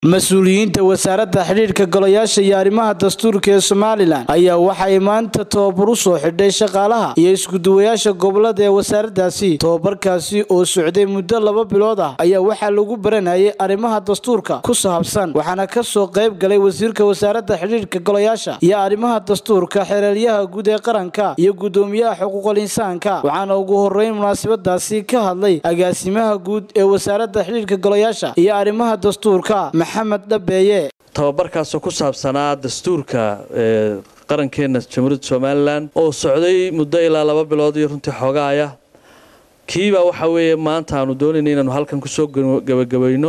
مسؤوليinta wasaaradda xiriirka golayaasha iyo arrimaha dastuurka ee Soomaaliland ayaa waxay maanta tababar u soo xidhay shaqaalaha iyo isku duwayaasha gobolada ee wasaaraddaasi tababarkaasi oo socday muddo 2 bilood ah ayaa waxa lagu baranayay arrimaha dastuurka ku saabsan waxaana ka soo qayb galay wasiirka wasaaradda xiriirka golayaasha iyo arrimaha dastuurka xeeraryaha guud ee qaranka iyo gudoomiyaha xuquuqul insaanka waxaana ugu horeyn munaasabadaasi ka hadlay agaasimaha guud ee wasaaradda xiriirka golayaasha iyo arrimaha dastuurka محمد دبيه tababarkaas oo ku saabsanaa dastuurka qarankeena Jamhuuriyadda Soomaaliland oo socday muddo ilaa 2 bilood iyo runtii xogaaya kiiba waxa weeye maanta aanu doonaynaa inaanu halkan ku soo gabagabayno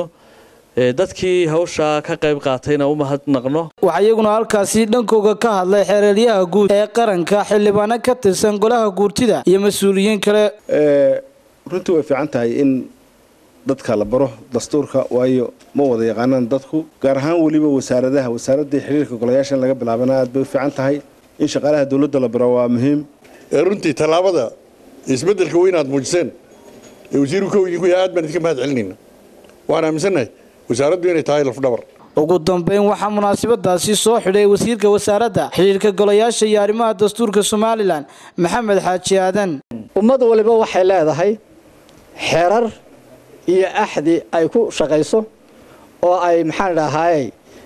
dadkii hawsha ka qayb qaatayna u mahadnaqno waxa iyaguna halkaasi dhankooga ka hadlay xeeraryaha guud ee qaranka xildhibaan ka tirsan golaha guurtida iyo mas'uuliyiin kale runtii way fiican tahay in dadka la baro dastuurka waayo ma wada yaqaanaan dadku gaar ahaan waliba wasaaradda xiriirka golayaasha laga bilaabana aad bay fiican tahay in shaqaalaha dawladda la baro waa muhiim runtii talaabada isbeddelka weyn aad muujiseen wasiirku ku aad baan idinka mahad celinayna waan aaminsanahay wasaaraddu inay tahay laf dhabar ugu dambeyn waxa munaasabadaasi soo xidhay wasiirka wasaaradda xiriirka golayaasha iyo arrimaha dastuurka Soomaaliland Maxamed Xaaji Aadan ummadu waliba waxay leedahay xeerar iyo axdi ay ku shaqayso oo ay maxaan dhahay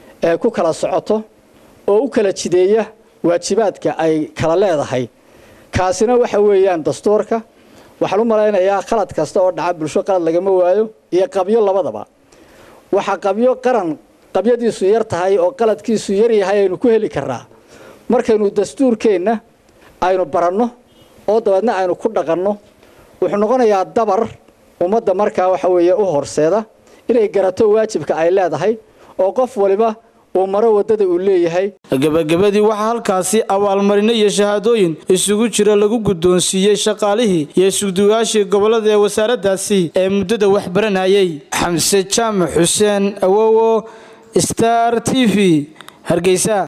ku kala socoto oo u kala jideeya waajibaadka ay kala leedahay kaasina waxa weeyaan dastuurka waxa uu maleynayaa qalad kasta oo dhaca bulsho qalad laga ma waayo iyo qabyo labadaba waxa qabyo qaran qabyadiisu yar tahay oo qaladkiisu yar yahay aynu ku heli karnaa markaynu dastuurkeena aynu baranno oo dabadna aynu ku dhaqanno wuxuu noqonayaa dabar ummadda markaa waxa weeye u horseeda inay garato waajibka ay leedahay oo qof waliba uu maro wadada uu leeyahay gabagabadii waxa halkaasi abaalmarino iyo shahaadooyin isugu jira lagu gudoonsiiyay shaqaalihii iyo suuduyaashii gobolada ee wasaaraddaasi ee muddada wax baranayay Xamse Jaamac Xuseen Awowo Star TV Hargeysa